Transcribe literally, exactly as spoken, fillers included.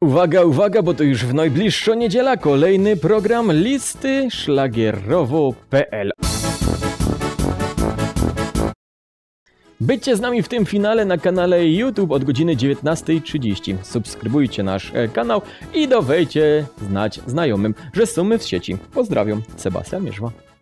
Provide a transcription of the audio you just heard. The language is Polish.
Uwaga, uwaga, bo to już w najbliższą niedziela kolejny program listy szlagierowo kropka pe el. Bycie z nami w tym finale na kanale YouTube od godziny dziewiętnastej trzydzieści. Subskrybujcie nasz kanał i dawajcie znać znajomym, że są my w sieci. Pozdrawiam, Sebastian Mierzwa.